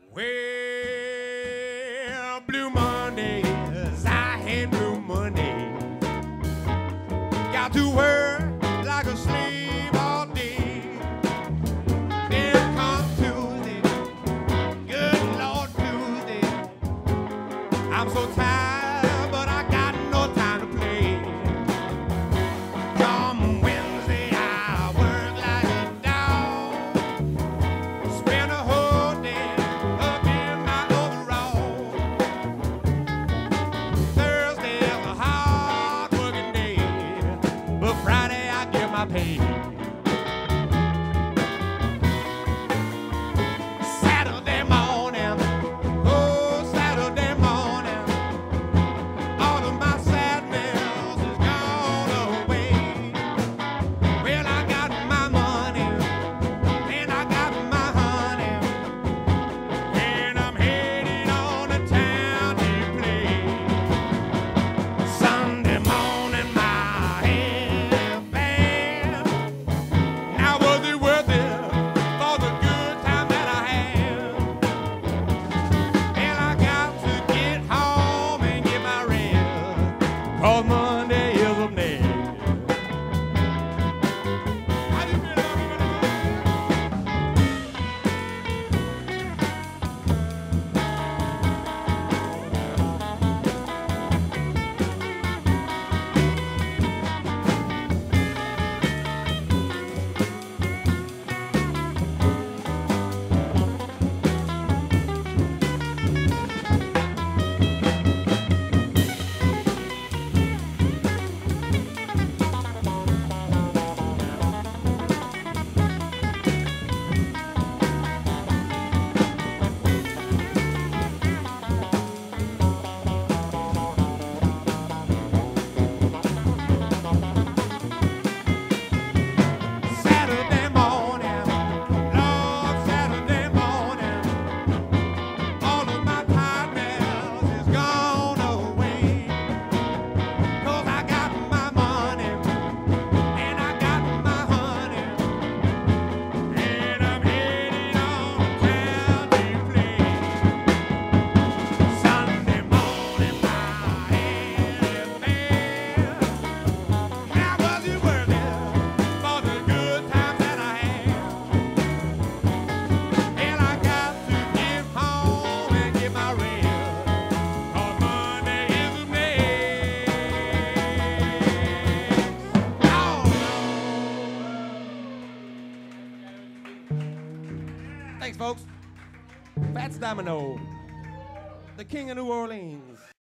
Well, Blue Mondays, I had Blue Monday. Got to work like a slave all day. Then comes Tuesday, good Lord Tuesday. I'm so tired, but I got no time to play. Come Wednesday, I work like a dog. Spend a whole day up in my overall. Thursday is a hard working day, but Friday I get my pay. Saturday morning, oh Saturday morning, all of my sadness is gone away. Well, I got my money, and I got my honey, and I'm heading on to town to play. Sunday morning, my head band. Now was it worth it for the good time that I had? And I got to get home and get my rest, 'cause Monday is up next. How do you feel about me, Saturday morning, Lord, Saturday morning, all of my tiredness is gone away. 'Cause I got my money, and I got my honey, and I'm heading on to town to play. Sunday morning, my head is bad. Now was it worth it for the good times that I had? And I got to get home and get my rest, 'cause Monday is the next. Oh, Thanks, folks. That's Domino, the king of New Orleans.